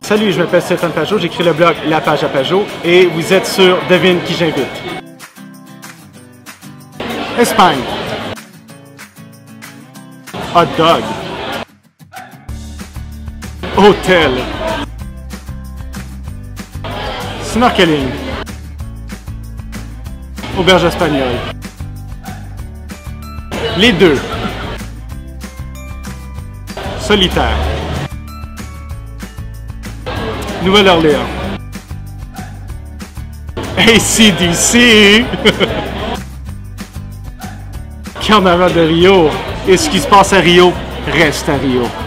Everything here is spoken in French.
Salut, je m'appelle Stéphane Pajot, j'écris le blog La Page à Pajot et vous êtes sur Devine qui j'invite. Espagne. Hot dog. Hôtel. Snorkeling. Auberge espagnole. Les deux. Solitaire. Nouvelle-Orléans. AC/DC. Carnaval de Rio. Et ce qui se passe à Rio, reste à Rio.